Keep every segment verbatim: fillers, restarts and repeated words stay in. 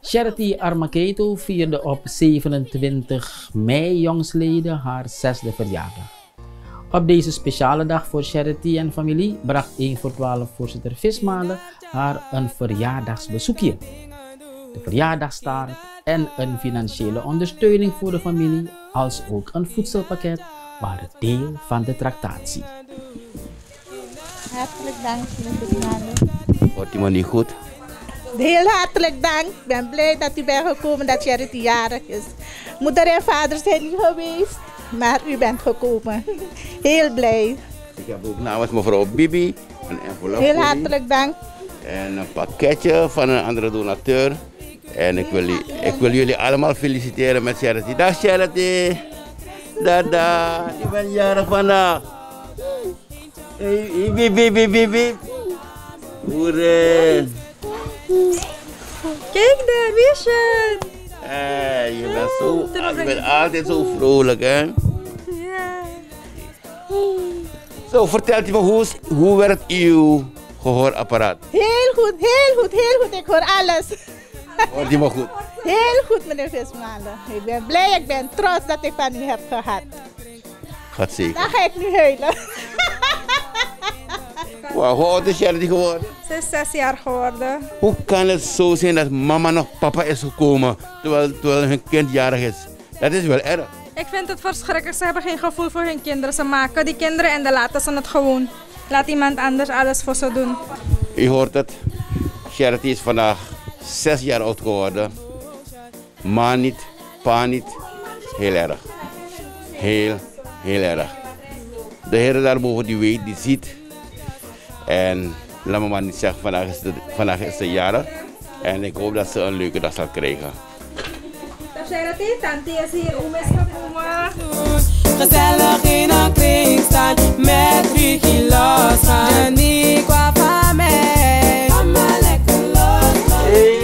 Charity Armaketo vierde op zevenentwintig mei jongsleden haar zesde verjaardag. Op deze speciale dag voor Charity en familie bracht één voor twaalf voorzitter Vismalen haar een verjaardagsbezoekje. De verjaardagstaart en een financiële ondersteuning voor de familie, als ook een voedselpakket, waren deel van de tractatie. Hartelijk dank, meneer Vismalen. Wordt iemand niet goed? Heel hartelijk dank. Ik ben blij dat u bent gekomen, dat Charity jarig is. Moeder en vader zijn niet geweest, maar u bent gekomen. Heel blij. Ik heb ook namens mevrouw Bibi een envelop. Heel hartelijk dank. En een pakketje van een andere donateur. En ik wil, ik wil jullie allemaal feliciteren met Charity. Dag Charity! Dada! Je bent jarig vandaag! Hey, Bibi, Bibi, Bibi! Hoera! Kijk daar, Richard! Hey, je bent, zo, je bent altijd zo vrolijk, hè? Ja. Zo, vertelt u me, hoe, hoe werkt uw gehoorapparaat? Heel goed, heel goed, heel goed. Ik hoor alles. Hoort u me goed? Heel goed, meneer Vismalen. Ik ben blij, ik ben trots dat ik van u heb gehad. Gaat zeker. Dan ga ik nu huilen. Wow, hoe oud is Charity geworden? Ze is zes jaar geworden. Hoe kan het zo zijn dat mama nog papa is gekomen terwijl, terwijl hun kind jarig is? Dat is wel erg. Ik vind het verschrikkelijk. Ze hebben geen gevoel voor hun kinderen. Ze maken die kinderen en dan laten ze het gewoon. Laat iemand anders alles voor ze doen. U hoort het. Charity is vandaag zes jaar oud geworden. Ma niet, pa niet. Heel erg. Heel, heel erg. De Heer daarboven die weet, die ziet. En laat me maar niet zeggen, vandaag is, de, vandaag is ze jarig. En ik hoop dat ze een leuke dag zal krijgen. Dag Charity, tante is hier, oom is gekomen. Gezellig in een kring staan, met Ricky losgaan. En niet qua van mij, allemaal lekker losgaan. Hey.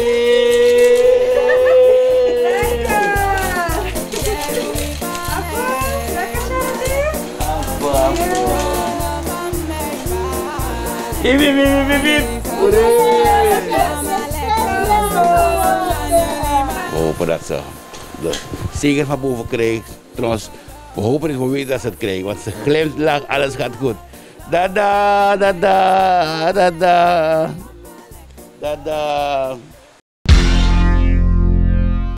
Lekker Charity? Hip, hip, hip, hip, hip. We hopen dat ze de zegen van boven krijgt. Trouwens, we hopen dat we weten dat ze het krijgen, want ze glimt lang, alles gaat goed. Dada, dada, dada, dada.